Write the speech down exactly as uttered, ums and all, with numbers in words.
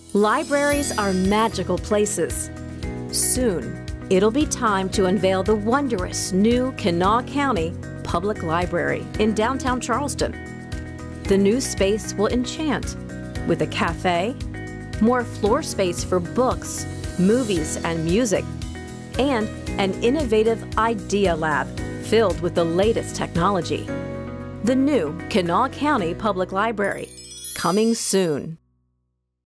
Libraries are magical places. Soon, it'll be time to unveil the wondrous new Kanawha County Public Library in downtown Charleston. The new space will enchant with a cafe, more floor space for books, movies, and music, and an innovative idea lab filled with the latest technology. The new Kanawha County Public Library, coming soon.